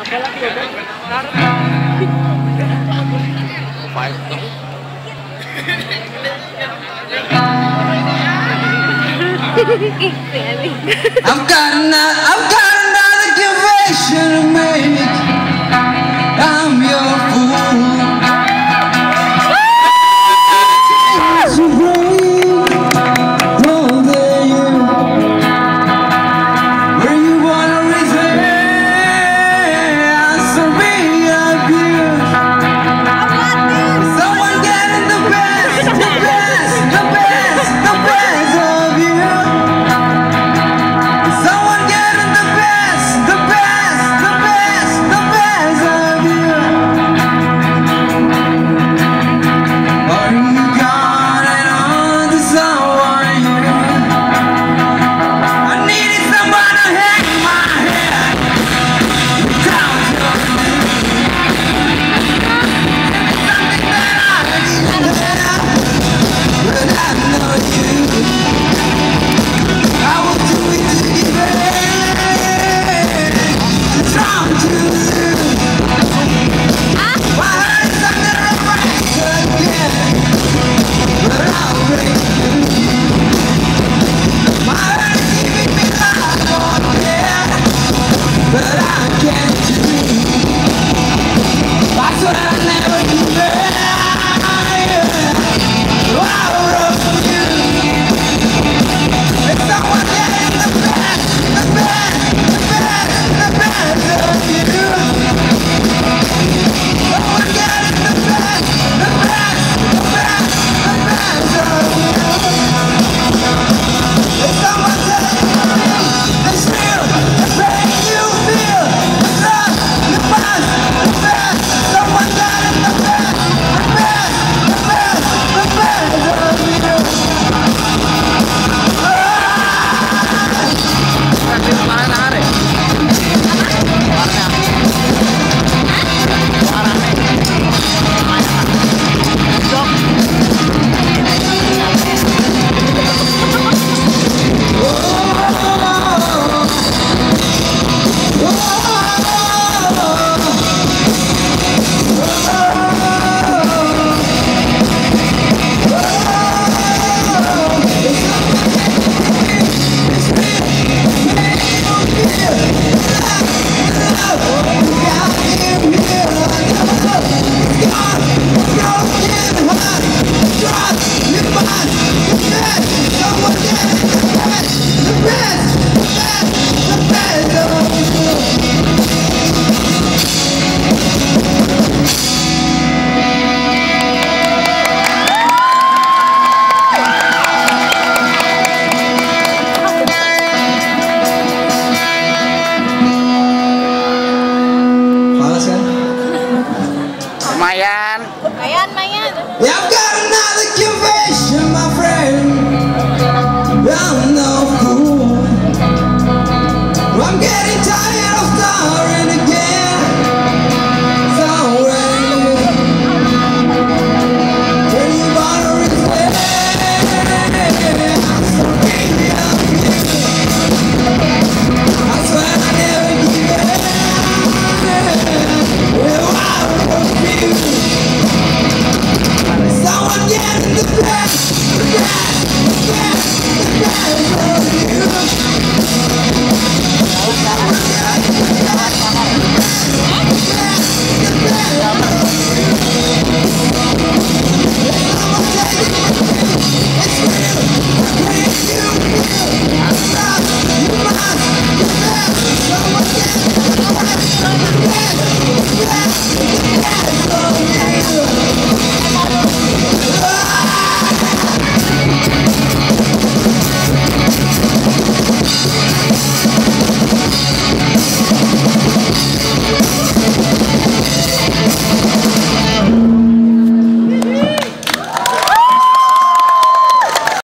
I've got another confession to make. I'm your fool. Where you wanna return, so be abused. Someone getting the best, the best, the best, the best of you. Someone getting the best, the best, the best, the best of you. Are you gone and on to someone new? I needed someone to hang my head down to. Something that I didn't have, but I know you. I will do it to get ready. Trying to lose. I heard something right again, but I'll break through. My heart is giving me life on dead, but I can't do. I swear I'll never do.